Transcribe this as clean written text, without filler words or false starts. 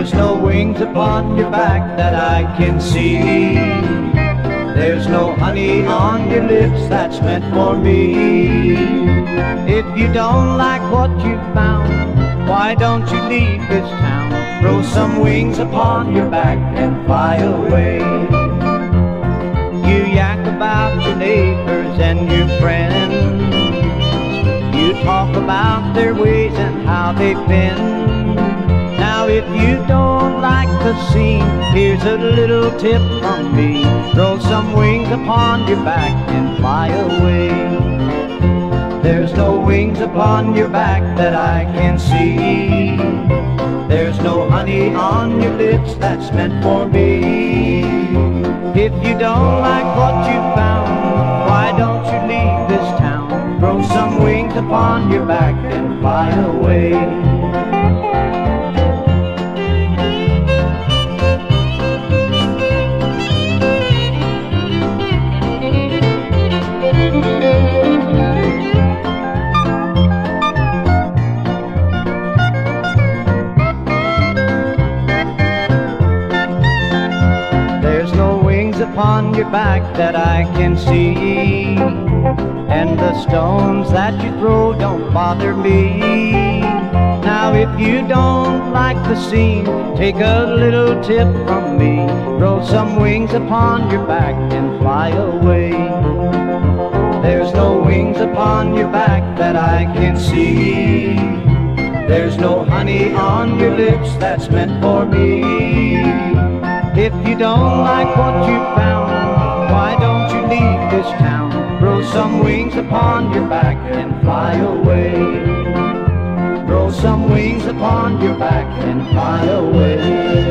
There's no wings upon your back that I can see. There's no honey on your lips that's meant for me. If you don't like what you found, why don't you leave this town? Throw some wings upon your back and fly away. You yak about your neighbors and your friends. You talk about their ways and how they've been. Now if you don't like the scene, here's a little tip from me. Throw some wings upon your back and fly away. There's no wings upon your back that I can see. There's no honey on your lips that's meant for me. If you don't like what you found, why don't you leave this town? Throw some wings upon your back and fly away. Upon your back that I can see, and the stones that you throw don't bother me. Now if you don't like the scene, take a little tip from me. Throw some wings upon your back and fly away. There's no wings upon your back that I can see. There's no honey on your lips that's meant for me. If you don't like what you found, why don't you leave this town? Throw some wings upon your back and fly away. Throw some wings upon your back and fly away.